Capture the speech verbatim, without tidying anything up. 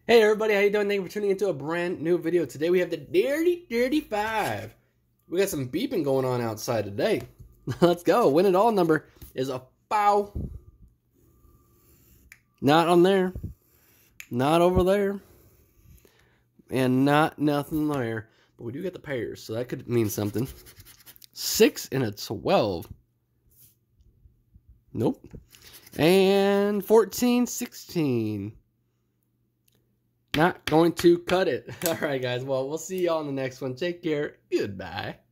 Hey everybody, how you doing? Thank you for tuning into a brand new video. Today we have the Dirty Dirty Five. We got some beeping going on outside today. Let's go. Win it all number is a foul. Not on there. Not over there. And not nothing there. But we do get the pairs, so that could mean something. Six and a twelve. Nope. And fourteen, sixteen. Not going to cut it. All right, guys. Well, we'll see y'all in the next one. Take care. Goodbye.